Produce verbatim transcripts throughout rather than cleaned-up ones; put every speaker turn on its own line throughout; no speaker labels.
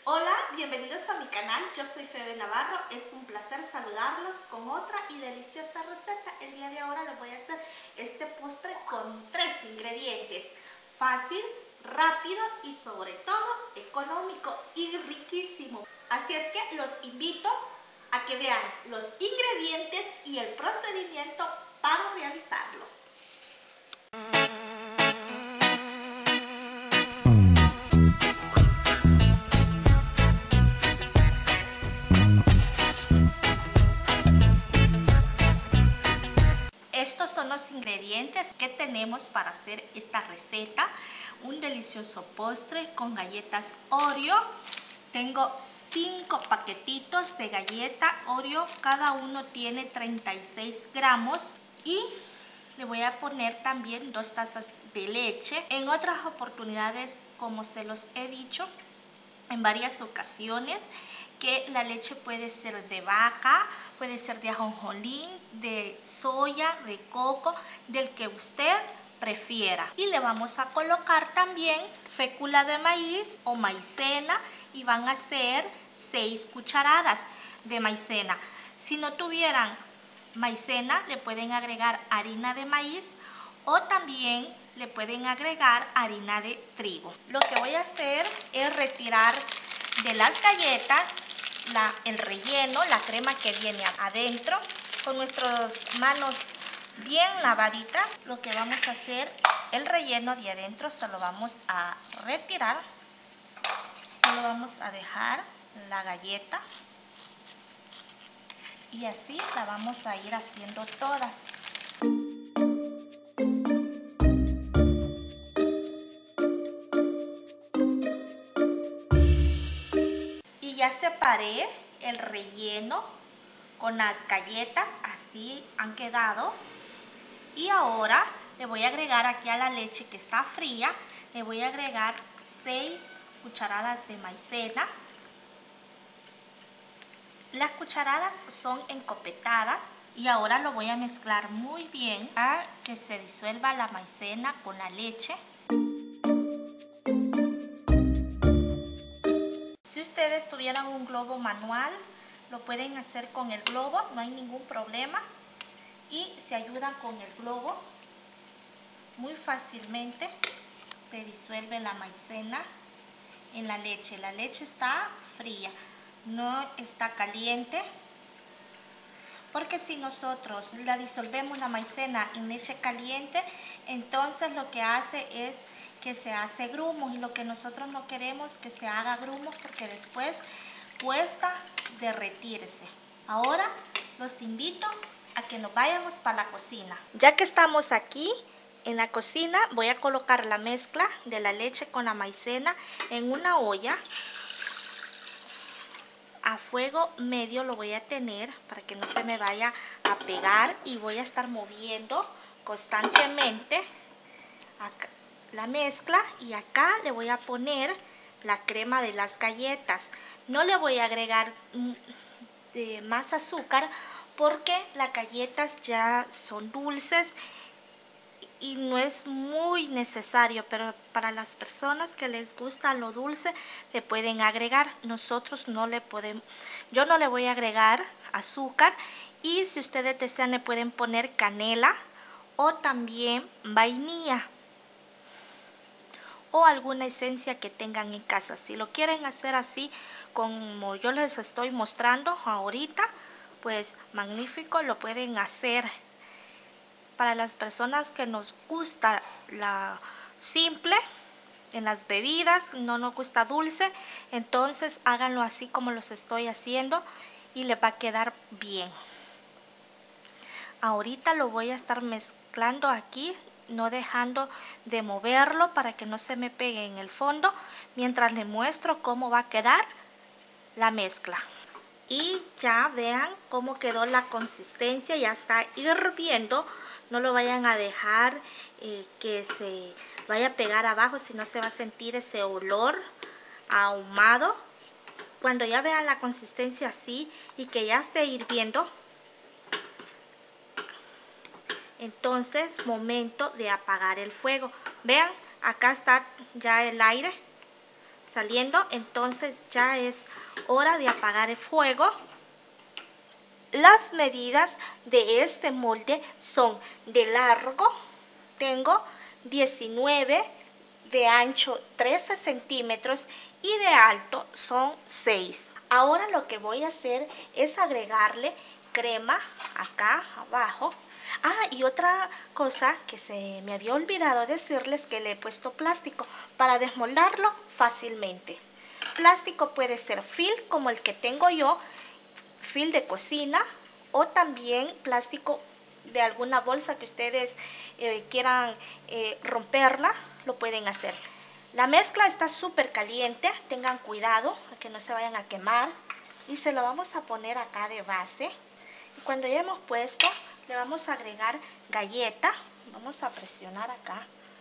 Hola, bienvenidos a mi canal, yo soy Febe Navarro, es un placer saludarlos con otra y deliciosa receta. El día de ahora les voy a hacer este postre con tres ingredientes, fácil, rápido y sobre todo económico y riquísimo. Así es que los invito a que vean los ingredientes y el procedimiento para realizarlo. Estos son los ingredientes que tenemos para hacer esta receta. Un delicioso postre con galletas Oreo. Tengo cinco paquetitos de galleta Oreo. Cada uno tiene treinta y seis gramos. Y le voy a poner también dos tazas de leche. En otras oportunidades, como se los he dicho en varias ocasiones, que la leche puede ser de vaca, puede ser de ajonjolí, de soya, de coco, del que usted prefiera. Y le vamos a colocar también fécula de maíz o maicena y van a ser seis cucharadas de maicena. Si no tuvieran maicena, le pueden agregar harina de maíz o también le pueden agregar harina de trigo. Lo que voy a hacer es retirar de las galletas la, el relleno, la crema que viene adentro. Con nuestras manos bien lavaditas, lo que vamos a hacer, el relleno de adentro se lo vamos a retirar. Solo vamos a dejar la galleta y así la vamos a ir haciendo todas. Ya separé el relleno con las galletas, así han quedado. Y ahora le voy a agregar aquí a la leche que está fría, le voy a agregar seis cucharadas de maicena. Las cucharadas son encopetadas y ahora lo voy a mezclar muy bien para que se disuelva la maicena con la leche. Si ustedes tuvieran un globo manual, lo pueden hacer con el globo, no hay ningún problema. Y se ayudan con el globo, muy fácilmente se disuelve la maicena en la leche. La leche está fría, no está caliente. Porque si nosotros la disolvemos la maicena en leche caliente, entonces lo que hace es que se hace grumos, y lo que nosotros no queremos que se haga grumos porque después cuesta derretirse. Ahora los invito a que nos vayamos para la cocina. Ya que estamos aquí en la cocina, voy a colocar la mezcla de la leche con la maicena en una olla. A fuego medio lo voy a tener para que no se me vaya a pegar y voy a estar moviendo constantemente acá la mezcla, y acá le voy a poner la crema de las galletas. No le voy a agregar de más azúcar porque las galletas ya son dulces y no es muy necesario, pero para las personas que les gusta lo dulce le pueden agregar. Nosotros no le podemos, yo no le voy a agregar azúcar, y si ustedes desean le pueden poner canela o también vainilla o alguna esencia que tengan en casa. Si lo quieren hacer así como yo les estoy mostrando ahorita, pues magnífico, lo pueden hacer. Para las personas que nos gusta la simple en las bebidas, no nos gusta dulce, entonces háganlo así como los estoy haciendo y les va a quedar bien. Ahorita lo voy a estar mezclando aquí, no dejando de moverlo para que no se me pegue en el fondo, mientras les muestro cómo va a quedar la mezcla. Y ya vean cómo quedó la consistencia, ya está hirviendo. No lo vayan a dejar eh, que se vaya a pegar abajo, si no se va a sentir ese olor ahumado. Cuando ya vean la consistencia así y que ya esté hirviendo, entonces momento de apagar el fuego. Vean, acá está ya el aire saliendo, entonces ya es hora de apagar el fuego. Las medidas de este molde son: de largo tengo diecinueve, de ancho trece centímetros y de alto son seis. Ahora lo que voy a hacer es agregarle crema acá abajo. Ah, y otra cosa que se me había olvidado decirles, que le he puesto plástico para desmoldarlo fácilmente. Plástico puede ser film como el que tengo yo, film de cocina, o también plástico de alguna bolsa que ustedes eh, quieran eh, romperla, lo pueden hacer. La mezcla está súper caliente, tengan cuidado a que no se vayan a quemar, y se lo vamos a poner acá de base. Y cuando ya hemos puesto, le vamos a agregar galleta, vamos a presionar acá.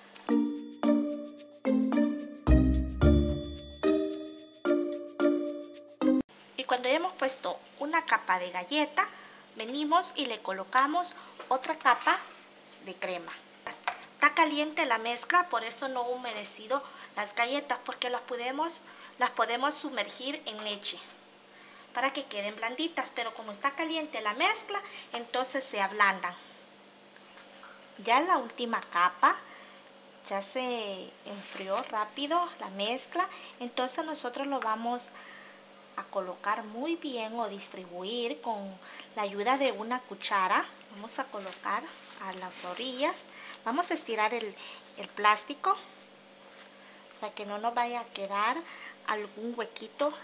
Y cuando ya hemos puesto una capa de galleta, venimos y le colocamos otra capa de crema. Está caliente la mezcla, por eso no he humedecido las galletas, porque las podemos, las podemos sumergir en leche para que queden blanditas, pero como está caliente la mezcla, entonces se ablandan. Ya la última capa ya se enfrió rápido la mezcla, entonces nosotros lo vamos a colocar muy bien o distribuir con la ayuda de una cuchara. Vamos a colocar a las orillas, vamos a estirar el, el plástico para que no nos vaya a quedar algún huequito,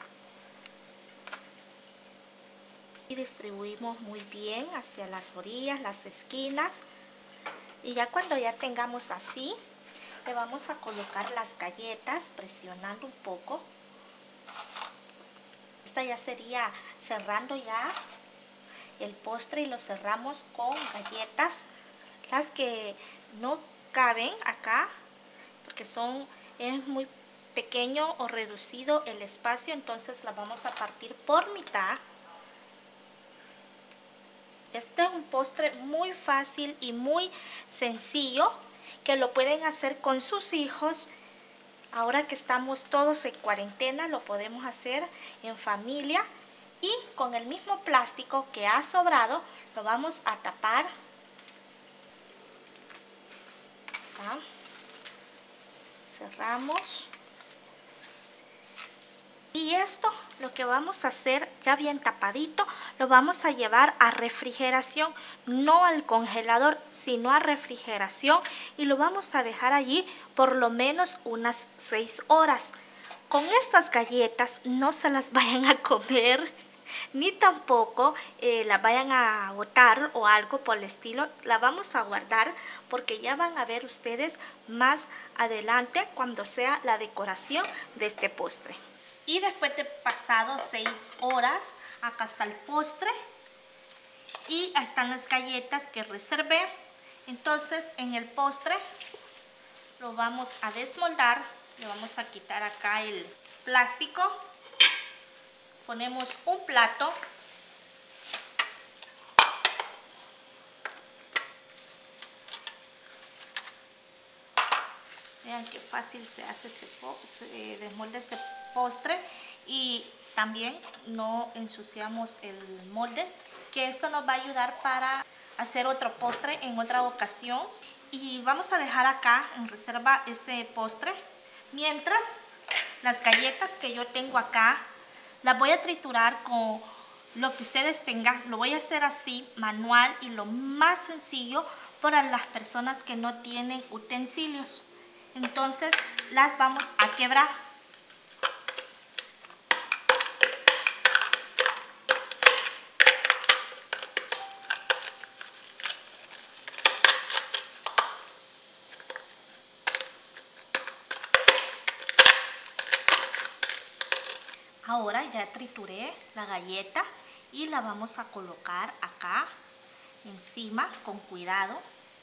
y distribuimos muy bien hacia las orillas, las esquinas. Y ya cuando ya tengamos así, le vamos a colocar las galletas presionando un poco. Esta ya sería cerrando ya el postre, y lo cerramos con galletas, las que no caben acá porque son es muy pequeño o reducido el espacio, entonces las vamos a partir por mitad. Este es un postre muy fácil y muy sencillo, que lo pueden hacer con sus hijos. Ahora que estamos todos en cuarentena, lo podemos hacer en familia, y con el mismo plástico que ha sobrado lo vamos a tapar. ¿Ah? Cerramos. Y esto, lo que vamos a hacer, ya bien tapadito, lo vamos a llevar a refrigeración, no al congelador, sino a refrigeración, y lo vamos a dejar allí por lo menos unas seis horas. Con estas galletas no se las vayan a comer, ni tampoco eh, las vayan a botar o algo por el estilo. La vamos a guardar porque ya van a ver ustedes más adelante cuando sea la decoración de este postre. Y después de pasado seis horas, acá está el postre y están las galletas que reservé. Entonces en el postre lo vamos a desmoldar, le vamos a quitar acá el plástico, ponemos un plato, vean qué fácil se hace este se desmolda este postre, y también no ensuciamos el molde, que esto nos va a ayudar para hacer otro postre en otra ocasión. Y vamos a dejar acá en reserva este postre, mientras las galletas que yo tengo acá las voy a triturar con lo que ustedes tengan. Lo voy a hacer así, manual, y lo más sencillo para las personas que no tienen utensilios. Entonces las vamos a quebrar. Ahora ya trituré la galleta y la vamos a colocar acá encima con cuidado.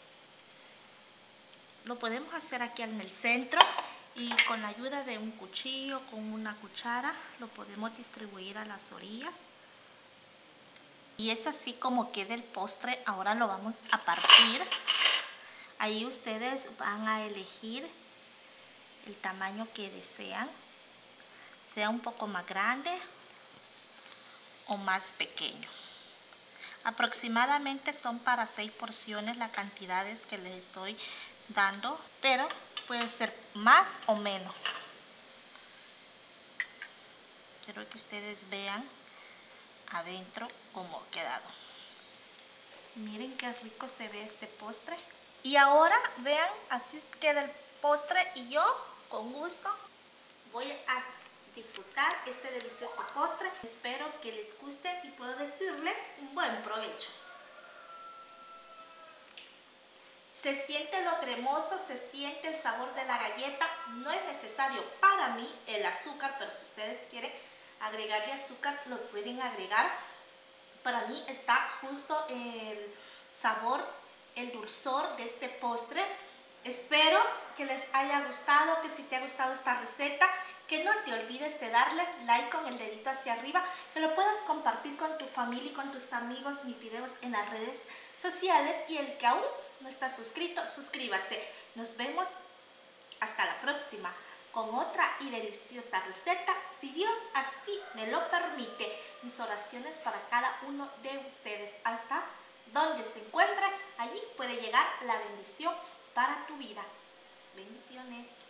Lo podemos hacer aquí en el centro, y con la ayuda de un cuchillo, con una cuchara, lo podemos distribuir a las orillas. Y es así como queda el postre. Ahora lo vamos a partir. Ahí ustedes van a elegir el tamaño que desean. sea un poco más grande o más pequeño. Aproximadamente son para seis porciones las cantidades que les estoy dando, pero puede ser más o menos. Quiero que ustedes vean adentro cómo ha quedado. Miren qué rico se ve este postre. Y ahora vean, así queda el postre y yo con gusto voy a disfrutar este delicioso postre. Espero que les guste y puedo decirles un buen provecho. Se siente lo cremoso, se siente el sabor de la galleta. No es necesario para mí el azúcar, pero si ustedes quieren agregarle azúcar, lo pueden agregar. Para mí está justo el sabor, el dulzor de este postre. Espero que les haya gustado, que si te ha gustado esta receta, que no te olvides de darle like con el dedito hacia arriba, que lo puedas compartir con tu familia y con tus amigos mis videos en las redes sociales, y el que aún no está suscrito, suscríbase. Nos vemos hasta la próxima con otra y deliciosa receta, si Dios así me lo permite. Mis oraciones para cada uno de ustedes. Hasta donde se encuentren, allí puede llegar la bendición para tu vida. Bendiciones.